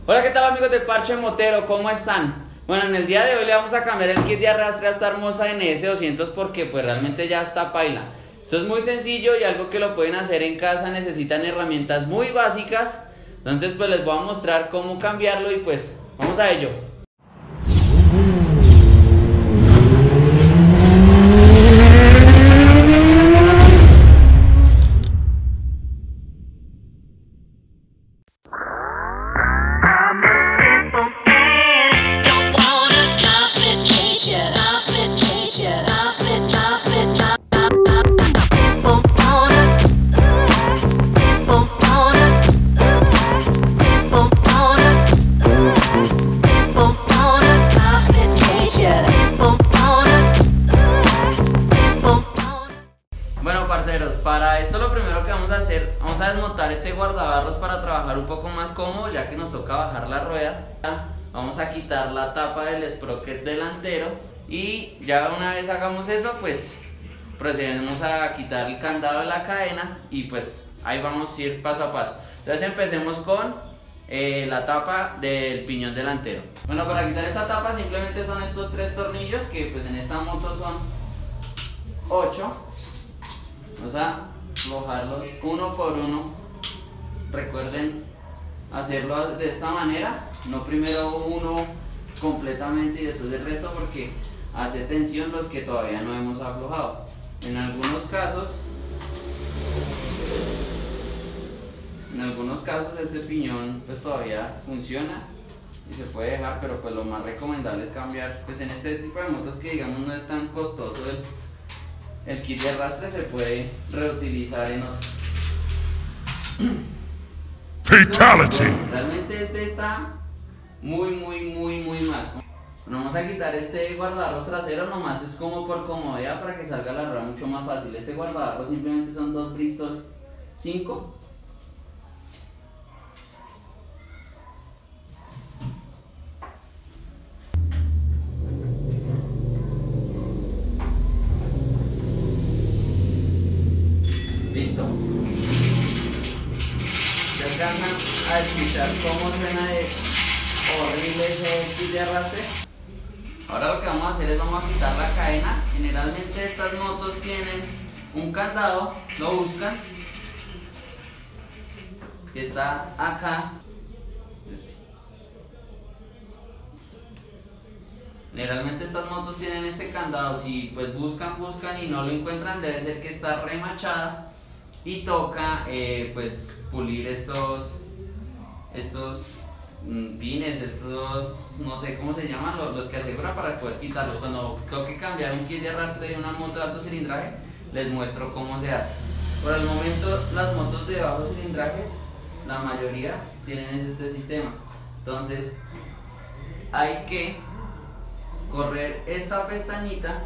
Hola, ¿qué tal amigos de Parche Motero? ¿Cómo están? Bueno, en el día de hoy le vamos a cambiar el kit de arrastre a esta hermosa NS200 porque pues realmente ya está paila. Esto es muy sencillo y algo que lo pueden hacer en casa, necesitan herramientas muy básicas. Entonces pues les voy a mostrar cómo cambiarlo y pues vamos a ello. Bueno, parceros, para esto lo primero que vamos a hacer, vamos a desmontar este guardabarros para trabajar un poco más cómodo, ya que nos toca bajar la rueda. Vamos a quitar la tapa del sprocket delantero y ya una vez hagamos eso, pues procedemos a quitar el candado de la cadena y pues ahí vamos a ir paso a paso. Entonces empecemos con la tapa del piñón delantero. Bueno, para quitar esta tapa simplemente son estos 3 tornillos que pues en esta moto son 8. Vamos a aflojarlos uno por uno. Recuerden hacerlo de esta manera, no primero uno completamente y después el resto, porque hace tensión los que todavía no hemos aflojado. En algunos casos este piñón pues todavía funciona y se puede dejar, pero pues lo más recomendable es cambiar. Pues en este tipo de motos que digamos no es tan costoso el kit de arrastre, se puede reutilizar en otro. Fatality. Realmente este está muy mal. Bueno, vamos a quitar este guardabarros trasero, nomás es como por comodidad para que salga la rueda mucho más fácil. Este guardabarros simplemente son 2 Bristol 5. Listo. ¿Se alcanzan a escuchar cómo suena de horrible ese kit de arrastre? Ahora lo que vamos a hacer es vamos a quitar la cadena. Generalmente estas motos tienen un candado, lo buscan, que está acá. Generalmente estas motos tienen este candado. Si pues buscan y no lo encuentran, debe ser que está remachada y toca pues pulir estos pines, estos no sé cómo se llaman, los que aseguran para poder quitarlos. Cuando toque cambiar un kit de arrastre de una moto de alto cilindraje, les muestro cómo se hace. Por el momento las motos de bajo cilindraje, la mayoría tienen este sistema. Entonces hay que correr esta pestañita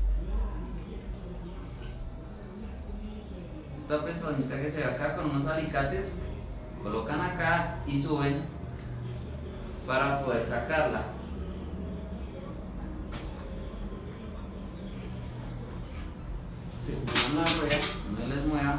que se ve acá con unos alicates, colocan acá y suben para poder sacarla. Se ponen la rueda, no les mueva.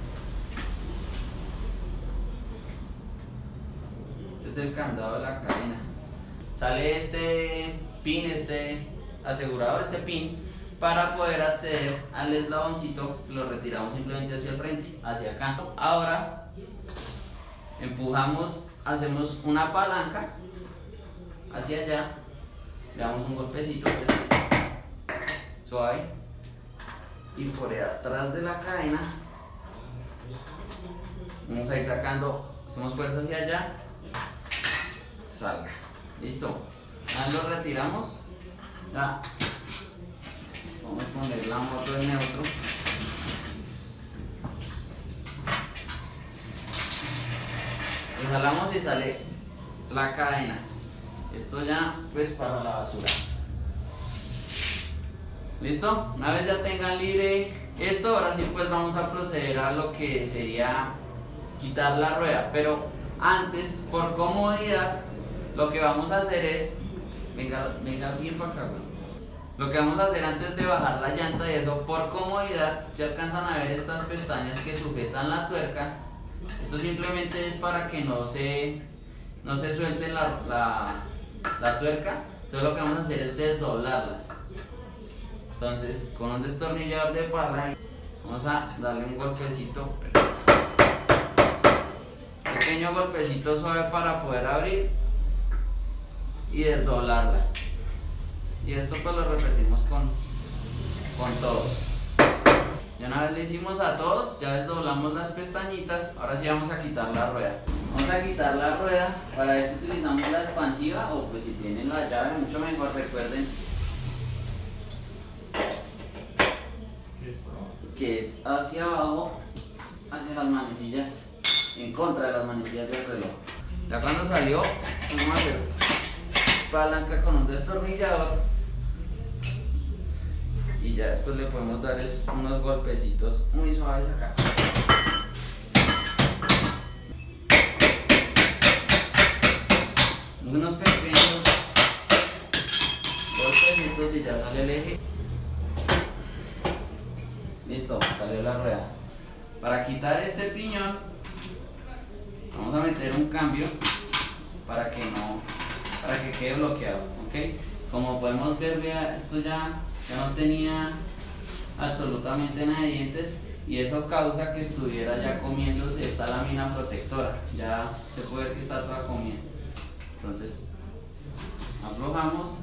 Este es el candado de la cadena. Sale este pin, este asegurador, este pin, para poder acceder al eslaboncito. Lo retiramos simplemente hacia el frente, hacia acá. Ahora empujamos, hacemos una palanca hacia allá, le damos un golpecito suave y por atrás de la cadena vamos a ir sacando, hacemos fuerza hacia allá, salga. Listo, ahora lo retiramos. Ya vamos a poner la moto en neutro. Lo jalamos y sale la cadena. Esto ya pues para la basura. Listo, una vez ya tengan libre esto, ahora sí pues vamos a proceder a lo que sería quitar la rueda. Pero antes, por comodidad, lo que vamos a hacer es, venga bien para acá, güey. Lo que vamos a hacer antes de bajar la llanta y eso, por comodidad, se alcanzan a ver estas pestañas que sujetan la tuerca. Esto simplemente es para que no se no se suelte la tuerca. Entonces lo que vamos a hacer es desdoblarlas. Entonces con un destornillador de pala vamos a darle un golpecito, pequeño golpecito suave para poder abrir y desdoblarla. Y esto pues lo repetimos con todos. Y una vez le hicimos a todos, ya desdoblamos las pestañitas. Ahora sí vamos a quitar la rueda. Vamos a quitar la rueda. Para esto utilizamos la expansiva, o pues si tienen la llave mucho mejor. Recuerden que es hacia abajo, hacia las manecillas, en contra de las manecillas del reloj. Ya cuando salió, vamos a hacer palanca con un destornillador y ya después le podemos dar unos golpecitos muy suaves acá. Unos pequeños golpecitos y ya sale el eje. Listo, salió la rueda. Para quitar este piñón vamos a meter un cambio para que quede bloqueado, ¿ok? Como podemos ver, vea, esto ya no tenía absolutamente nada de dientes y eso causa que estuviera ya comiéndose esta lámina protectora. Ya se puede ver que está toda comida. Entonces aflojamos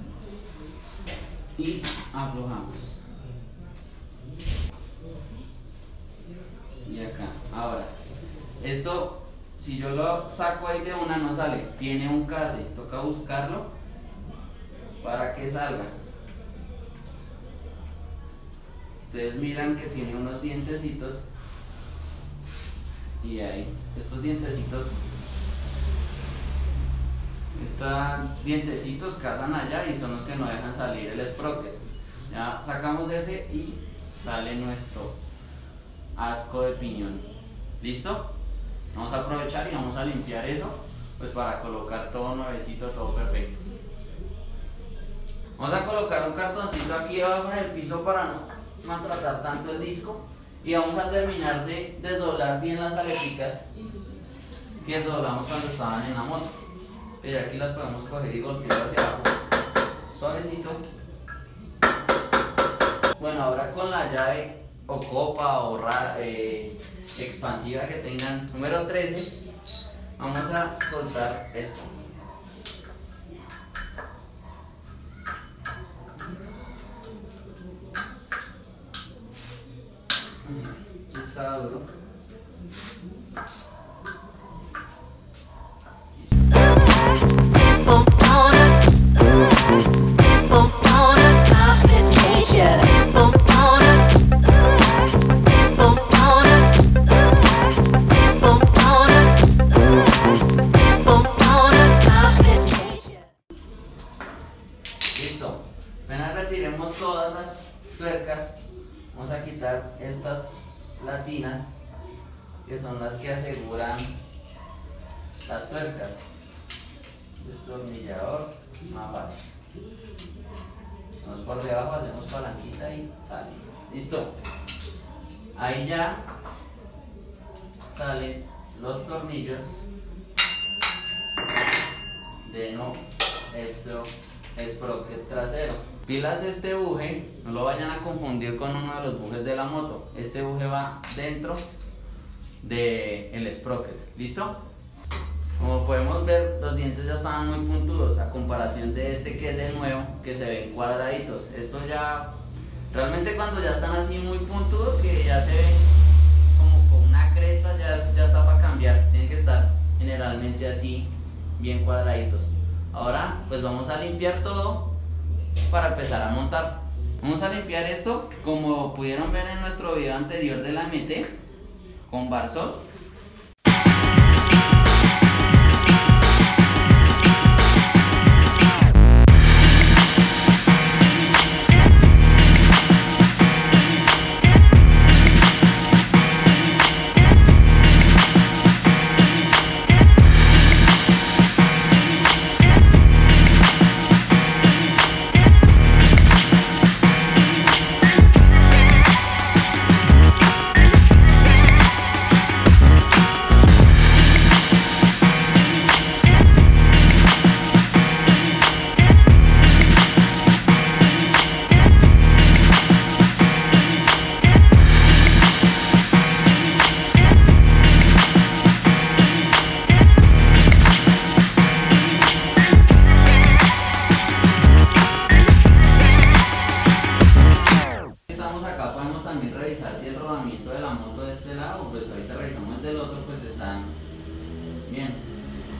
y aflojamos. Y acá, ahora, esto si yo lo saco ahí de una no sale, tiene un case, toca buscarlo para que salga. Ustedes miran que tiene unos dientecitos y ahí, estos dientecitos cazan allá y son los que no dejan salir el sprocket. Ya sacamos ese y sale nuestro asco de piñón. ¿Listo? Vamos a aprovechar y vamos a limpiar eso, pues para colocar todo nuevecito, todo perfecto. Vamos a colocar un cartoncito aquí abajo en el piso para no maltratar tanto el disco y vamos a terminar de desdoblar bien las aleticas que desdoblamos cuando estaban en la moto. Y aquí las podemos coger y golpear hacia abajo, suavecito. Bueno, ahora con la llave o copa o expansiva que tengan, número 13, vamos a soltar esto. Está duro. Listo. Apenas retiremos todas las tuercas, vamos a quitar estas latinas que son las que aseguran las tuercas. Destornillador más fácil. Vamos por debajo, hacemos palanquita y sale. Listo. Ahí ya salen los tornillos de nuestro sprocket trasero. Pilas, este buje no lo vayan a confundir con uno de los bujes de la moto. Este buje va dentro del sprocket. ¿Listo? Como podemos ver, los dientes ya estaban muy puntudos a comparación de este que es el nuevo, que se ven cuadraditos. Esto ya, realmente cuando ya están así muy puntudos, que ya se ven como con una cresta, ya está para cambiar. Tienen que estar generalmente así, bien cuadraditos. Ahora pues vamos a limpiar todo para empezar a montar. Vamos a limpiar esto como pudieron ver en nuestro video anterior de la MT con Barsol.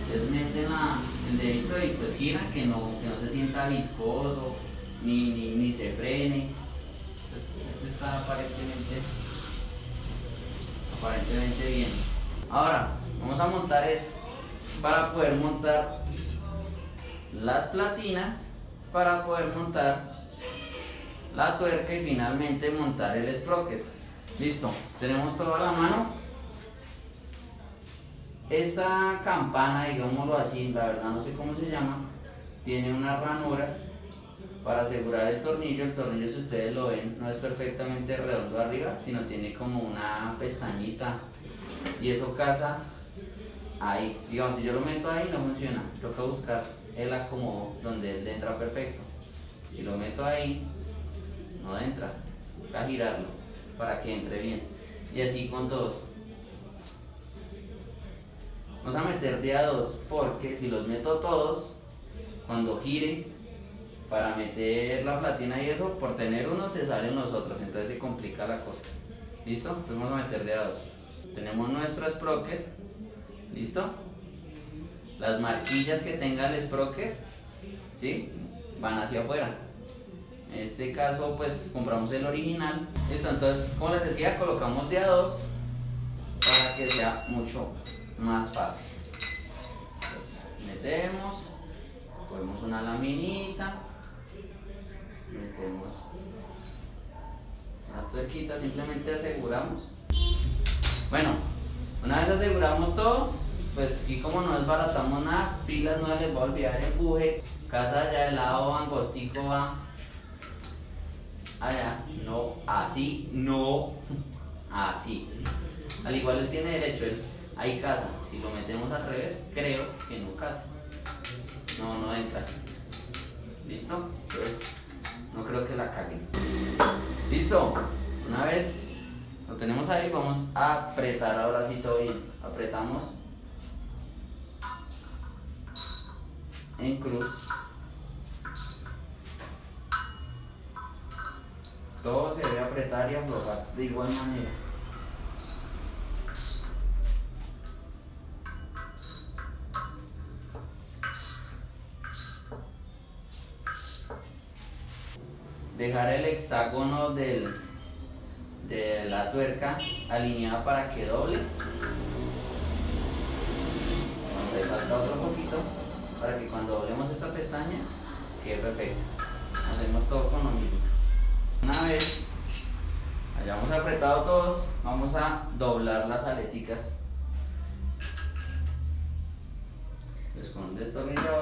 Ustedes meten el dedito y pues giran, que no se sienta viscoso ni se frene. Pues este está aparentemente bien. Ahora vamos a montar esto para poder montar las platinas, para poder montar la tuerca y finalmente montar el sprocket. Listo, tenemos todo a la mano. Esta campana, digámoslo así, la verdad no sé cómo se llama, tiene unas ranuras para asegurar el tornillo. El tornillo, si ustedes lo ven, no es perfectamente redondo arriba, sino tiene como una pestañita y eso casa ahí. Digamos, si yo lo meto ahí no funciona, toca buscar el acomodo donde él entra perfecto. Si lo meto ahí no entra, toca girarlo para que entre bien, y así con todos. Vamos a meter de a dos, porque si los meto todos, cuando gire para meter la platina y eso, por tener uno se salen los otros, entonces se complica la cosa. ¿Listo? Entonces vamos a meter de a dos. Tenemos nuestro sprocket, ¿listo? Las marquillas que tenga el sprocket, ¿sí?, van hacia afuera. En este caso pues compramos el original. Listo, entonces como les decía, colocamos de a dos para que sea mucho más fácil. Entonces metemos, ponemos una laminita, metemos unas tuerquitas, simplemente aseguramos. Bueno, una vez aseguramos todo, pues aquí como no desbaratamos nada, pilas no les va a olvidar el empuje, casa allá del lado angostico va allá, no así, no así. Al igual él tiene derecho, él ahí casa. Si lo metemos al revés, creo que no casa, no entra. ¿Listo? Entonces no creo que la caguen. Listo, una vez lo tenemos ahí, vamos a apretar ahora sí todo bien. Apretamos en cruz, todo se debe apretar y aflojar de igual manera. Dejar el hexágono de la tuerca alineada para que doble. Le falta otro poquito para que cuando doblemos esta pestaña quede perfecto. Hacemos todo con lo mismo. Una vez hayamos apretado todos, vamos a doblar las aleticas. Entonces con un destornillador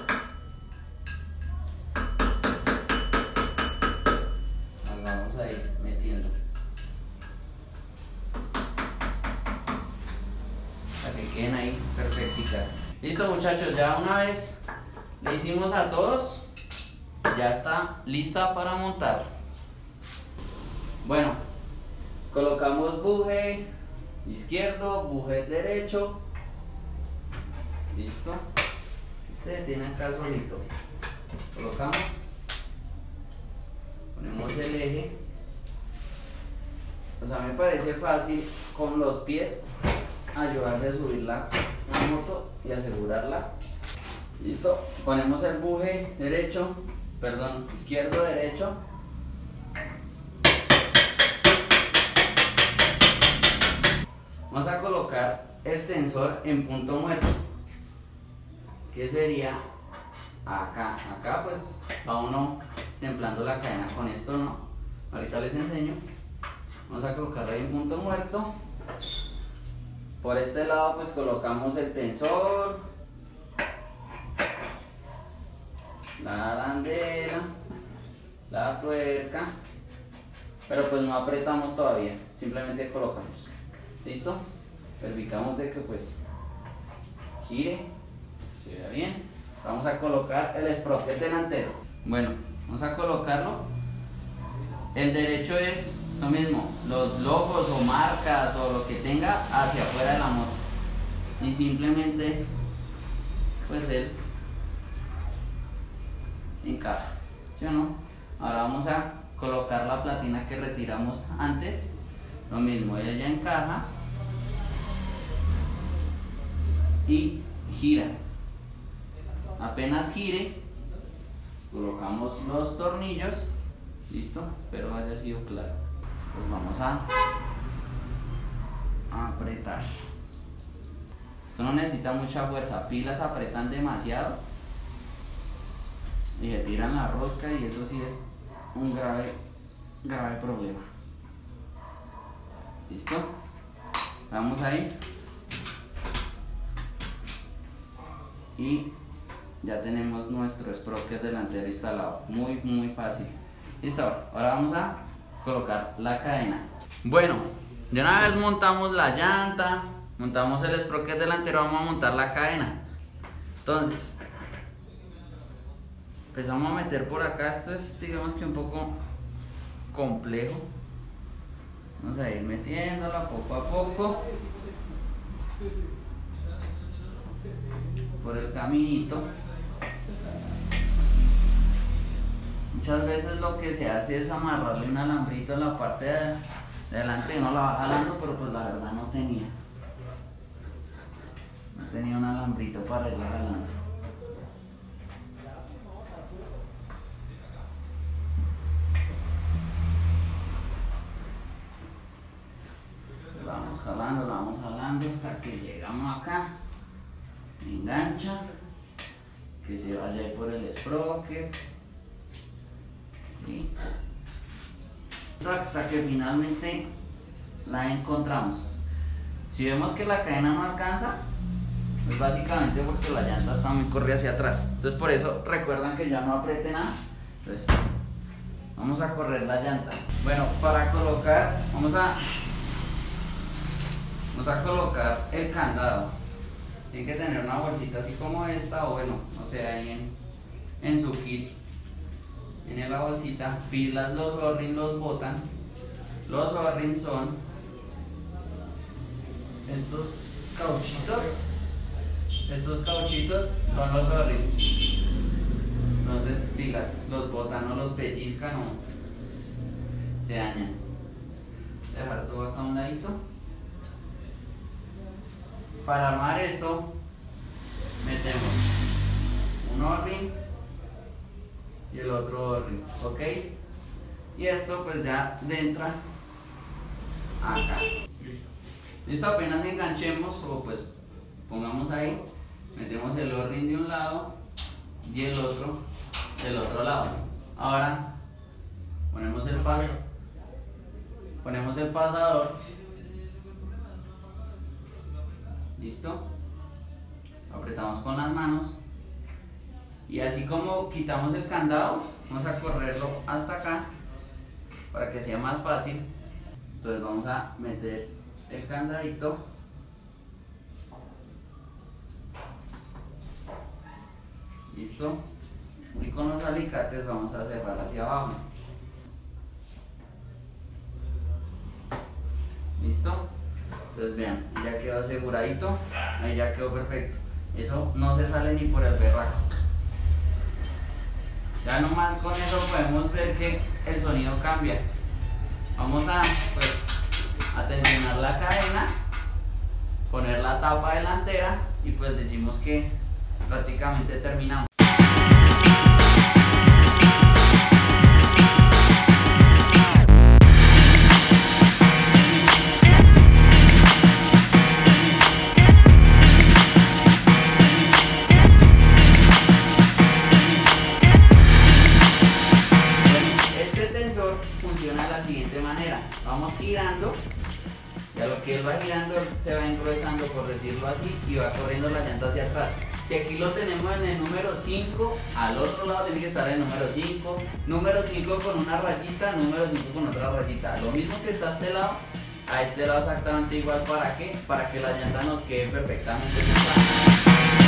las vamos a ir metiendo para que queden ahí perfecticas. Listo muchachos, ya una vez le hicimos a todos, ya está lista para montar. Bueno, colocamos buje izquierdo, buje derecho. Listo. Este tiene acá solito. Colocamos, ponemos el eje. O sea, me parece fácil con los pies ayudarle a subir la moto y asegurarla. Listo, ponemos el buje izquierdo, derecho. Vamos a colocar el tensor en punto muerto, que sería acá. Acá pues va uno templando la cadena con esto, ¿no? Ahorita les enseño. Vamos a colocarlo ahí en punto muerto. Por este lado pues colocamos el tensor, la arandela, la tuerca, pero pues no apretamos todavía, simplemente colocamos. ¿Listo? Verificamos de que pues gire, se vea bien. Vamos a colocar el sprocket delantero. Bueno, vamos a colocarlo. El derecho es lo mismo, los logos o marcas o lo que tenga hacia afuera de la moto, y simplemente pues él encaja, ¿sí o no? Ahora vamos a colocar la platina que retiramos antes, lo mismo, ella ya encaja y gira. Apenas gire, colocamos los tornillos. Listo, espero haya sido claro. Pues vamos a apretar. Esto no necesita mucha fuerza, pilas apretan demasiado y se tiran la rosca y eso sí es un grave problema. ¿Listo? Vamos ahí y ya tenemos nuestro sprocket delantero instalado. Muy fácil. Listo, ahora vamos a colocar la cadena. Bueno, de una vez montamos la llanta, montamos el sprocket delantero, vamos a montar la cadena. Entonces empezamos a meter por acá. Esto es, digamos que un poco complejo. Vamos a ir metiéndola poco a poco por el caminito. Muchas veces lo que se hace es amarrarle un alambrito a la parte de adelante, uno la va jalando, pero pues la verdad no tenía un alambrito para irla jalando. La vamos jalando hasta que llegamos acá, engancha, que se vaya ahí por el sprocket. ¿Sí? Hasta que finalmente la encontramos. Si vemos que la cadena no alcanza, pues básicamente porque la llanta está muy corrida hacia atrás. Entonces por eso recuerdan que ya no apriete nada. Entonces vamos a correr la llanta. Bueno, para colocar, vamos a colocar el candado. Tiene que tener una bolsita así como esta, o bueno, no sé, ahí en su kit. Tiene la bolsita, pilas, los O-rings los botan. Los O-rings son estos cauchitos son los O-rings. Entonces pilas, los botan, no los pellizcan o se dañan. Dejar todo hasta un ladito. Para armar esto metemos un O-ring y el otro O-ring, ¿ok? Y esto pues ya entra acá. Listo, apenas enganchemos o pues pongamos ahí, metemos el O-ring de un lado y el otro del otro lado. Ahora ponemos el pasador. Listo, apretamos con las manos y así como quitamos el candado, vamos a correrlo hasta acá para que sea más fácil. Entonces vamos a meter el candadito, listo, y con los alicates vamos a cerrar hacia abajo. Listo. Entonces vean, ya quedó aseguradito, ahí ya quedó perfecto. Eso no se sale ni por el berraco. Ya nomás con eso podemos ver que el sonido cambia. Vamos a tensionar la cadena, poner la tapa delantera y pues decimos que prácticamente terminamos. Funciona de la siguiente manera: vamos girando y a lo que él va girando se va engruesando, por decirlo así, y va corriendo la llanta hacia atrás. Si aquí lo tenemos en el número 5, al otro lado tiene que estar el número 5, número 5 con una rayita, número 5 con otra rayita. Lo mismo que está a este lado exactamente igual. ¿Para qué? Para que la llanta nos quede perfectamente fijada.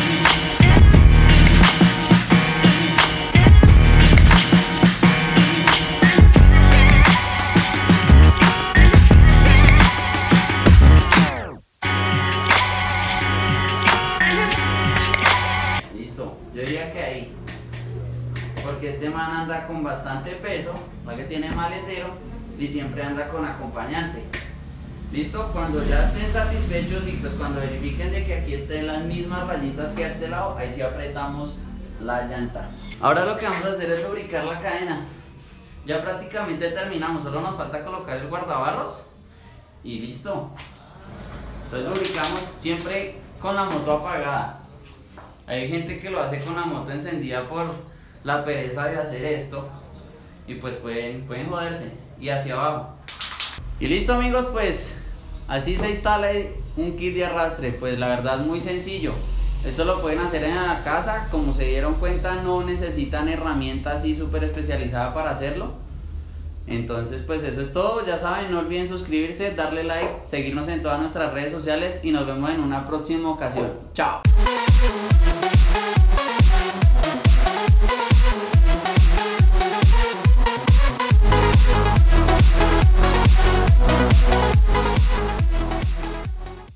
Yo diría que ahí, porque este man anda con bastante peso, ¿no? Que tiene maletero y siempre anda con acompañante. Listo, cuando ya estén satisfechos y pues cuando verifiquen de que aquí estén las mismas rayitas que a este lado, ahí sí apretamos la llanta. Ahora lo que vamos a hacer es lubricar la cadena. Ya prácticamente terminamos, solo nos falta colocar el guardabarros y listo. Entonces lubricamos siempre con la moto apagada. Hay gente que lo hace con la moto encendida por la pereza de hacer esto y pues pueden joderse. Y hacia abajo. Y listo amigos, pues así se instala un kit de arrastre. Pues la verdad muy sencillo. Esto lo pueden hacer en la casa. Como se dieron cuenta, no necesitan herramientas así súper especializadas para hacerlo. Entonces pues eso es todo. Ya saben, no olviden suscribirse, darle like, seguirnos en todas nuestras redes sociales y nos vemos en una próxima ocasión. Chao.